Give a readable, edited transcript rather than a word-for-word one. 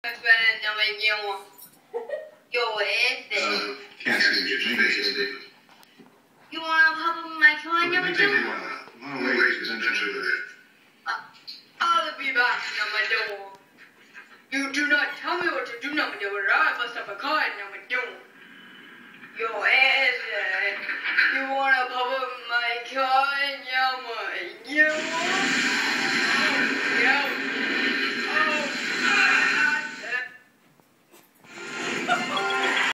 Yo, este. Can't see what you mean. You want to pop my toy number two? Wait, essentially there. I'll be back, number two. You do not tell me what to do, number two, or I bust up a card, number